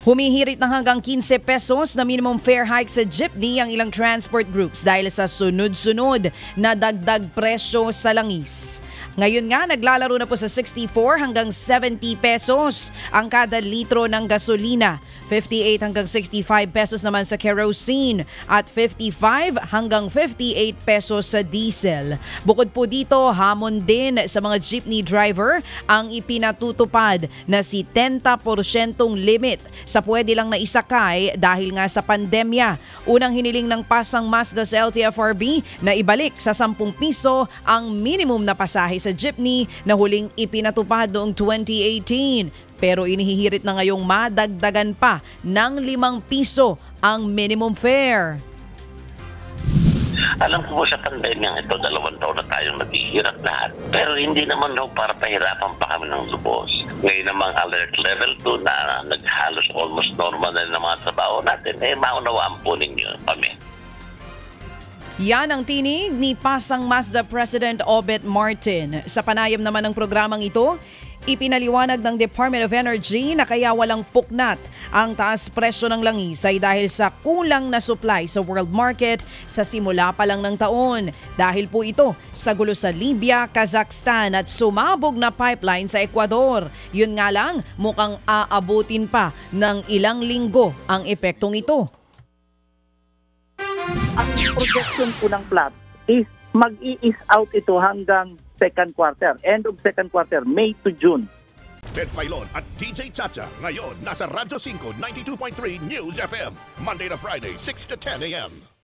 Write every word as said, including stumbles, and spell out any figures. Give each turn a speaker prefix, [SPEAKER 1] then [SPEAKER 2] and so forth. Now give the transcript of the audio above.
[SPEAKER 1] Humihirit na hanggang fifteen pesos na minimum fare hike sa jeepney ang ilang transport groups dahil sa sunod-sunod na dagdag presyo sa langis. Ngayon nga, naglalaro na po sa sixty-four hanggang seventy pesos ang kada litro ng gasolina. fifty-eight hanggang sixty-five pesos naman sa kerosene at fifty-five hanggang fifty-eight pesos sa diesel. Bukod po dito, hamon din sa mga jeepney driver ang ipinatutupad na si ten porsyentong limit sa pwede lang na isakay dahil nga sa pandemya. Unang hiniling ng Pasang Mazda sa L T F R B na ibalik sa ten piso ang minimum na pasahe sa jeepney na huling ipinatupad noong twenty eighteen. Pero inihihirit na ngayong madagdagan pa ng limang piso ang minimum fare.
[SPEAKER 2] Alam ko po sa pandemya ito, dalawang taon na tayong naghihirap lahat. Pero hindi naman daw para pahirapan pa kami ng lubos. Ngayon namang alert level two na naghalos almost normal na ng mga trabaho natin, eh maunawaan po ninyo kami.
[SPEAKER 1] Yan ang tinig ni Pasang Mazda President Obet Martin. Sa panayam naman ng programang ito, ipinaliwanag ng Department of Energy na kaya walang puknat ang taas presyo ng langis ay dahil sa kulang na supply sa world market sa simula pa lang ng taon. Dahil po ito sa gulo sa Libya, Kazakhstan at sumabog na pipeline sa Ecuador. Yun nga lang, mukhang aabutin pa ng ilang linggo ang epektong ito.
[SPEAKER 3] Ang projection po ng plant is mag-i-ease out ito hanggang second quarter. End of second quarter, May to June.
[SPEAKER 4] Ted Filon at D J Chacha ngayon nasa Radyo five ninety-two point three News F M. Monday to Friday, six to ten a m